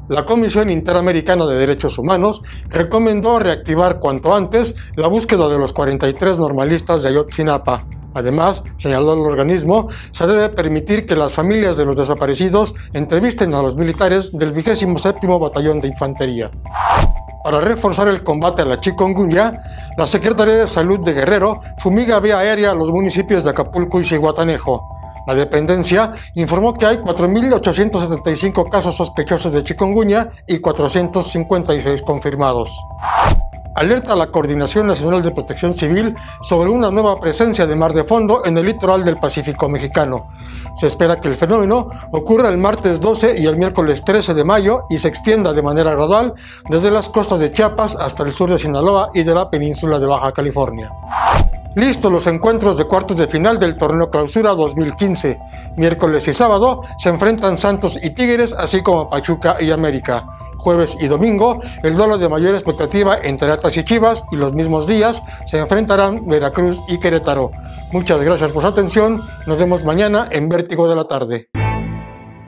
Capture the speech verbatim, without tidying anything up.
La Comisión Interamericana de Derechos Humanos recomendó reactivar cuanto antes la búsqueda de los cuarenta y tres normalistas de Ayotzinapa. Además, señaló el organismo, se debe permitir que las familias de los desaparecidos entrevisten a los militares del vigésimo séptimo Batallón de Infantería. Para reforzar el combate a la chikungunya, la Secretaría de Salud de Guerrero fumiga vía aérea a los municipios de Acapulco y Zihuatanejo. La dependencia informó que hay cuatro mil ochocientos setenta y cinco casos sospechosos de chikungunya y cuatrocientos cincuenta y seis confirmados. Alerta a la Coordinación Nacional de Protección Civil sobre una nueva presencia de mar de fondo en el litoral del Pacífico mexicano. Se espera que el fenómeno ocurra el martes doce y el miércoles trece de mayo y se extienda de manera gradual desde las costas de Chiapas hasta el sur de Sinaloa y de la península de Baja California. Listos los encuentros de cuartos de final del Torneo Clausura dos mil quince. Miércoles y sábado se enfrentan Santos y Tigres, así como Pachuca y América. Jueves y domingo, el duelo de mayor expectativa entre Atlas y Chivas, y los mismos días se enfrentarán Veracruz y Querétaro. Muchas gracias por su atención, nos vemos mañana en Vértigo de la Tarde.